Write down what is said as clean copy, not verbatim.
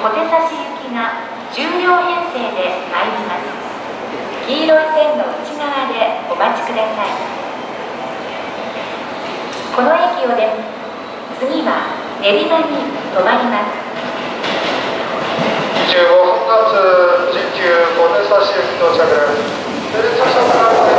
小手差し行きが10両編成で参ります。黄色い線の内側でお待ちください。この駅を出、次は練馬に停まります。 25分発、19小手差し行き到着です。